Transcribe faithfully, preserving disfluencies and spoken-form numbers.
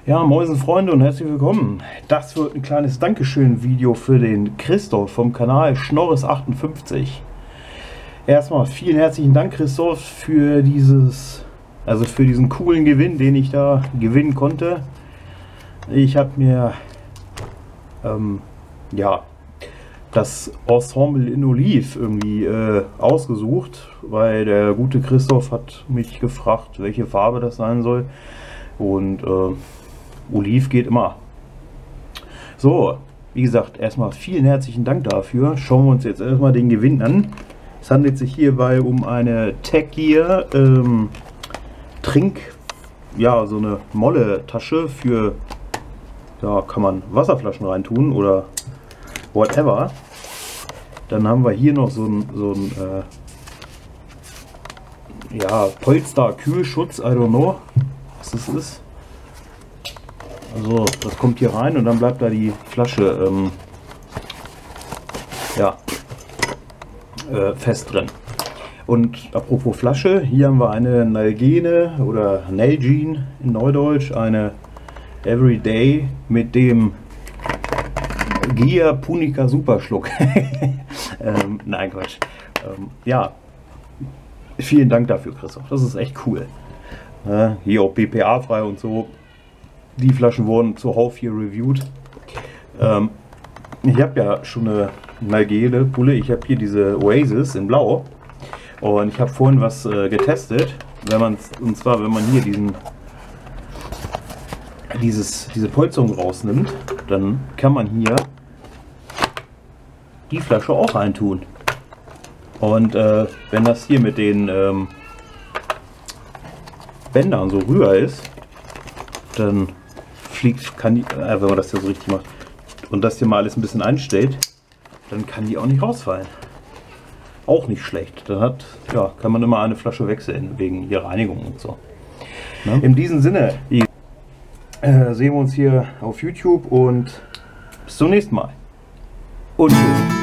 Ja, Moin Freunde und herzlich willkommen. Das wird ein kleines Dankeschön-Video für den Christoph vom Kanal Schnorres achtundfünfzig. Erstmal vielen herzlichen Dank, Christoph, für dieses, also für diesen coolen Gewinn, den ich da gewinnen konnte. Ich habe mir ähm, ja das Ensemble in Oliv irgendwie äh, ausgesucht, weil der gute Christoph hat mich gefragt, welche Farbe das sein soll. Und äh, Oliv geht immer. So, wie gesagt, erstmal vielen herzlichen Dank dafür. Schauen wir uns jetzt erstmal den Gewinn an. Es handelt sich hierbei um eine Tech Gear ähm, Trink, ja, so eine Molle-Tasche für, da kann man Wasserflaschen reintun oder whatever. Dann haben wir hier noch so ein, so ein äh, ja, Polster-Kühlschutz, I don't know, was das ist. Also das kommt hier rein und dann bleibt da die Flasche ähm, ja, äh, fest drin. Und apropos Flasche, hier haben wir eine Nalgene oder Nalgene in Neudeutsch, eine Everyday mit dem Gear Punica Superschluck. ähm, nein, Quatsch. Ähm, ja, vielen Dank dafür, Christoph. Das ist echt cool. Äh, hier auch B P A-frei und so. Die Flaschen wurden zuhauf hier reviewed. Ähm, ich habe ja schon eine Nalgene Pulle. Ich habe hier diese Oasis in Blau. Und ich habe vorhin was äh, getestet. Wenn man, und zwar, wenn man hier diesen, dieses, diese Polsterung rausnimmt, dann kann man hier die Flasche auch reintun. Und äh, wenn das hier mit den ähm, Bändern so rüber ist, dann fliegt, kann die, äh, wenn man das hier so richtig macht und das hier mal alles ein bisschen einstellt, dann kann die auch nicht rausfallen. Auch nicht schlecht. Dann hat, ja, kann man immer eine Flasche wechseln wegen hier Reinigung und so. Ne? In diesem Sinne äh, sehen wir uns hier auf YouTube und bis zum nächsten Mal. Und tschüss.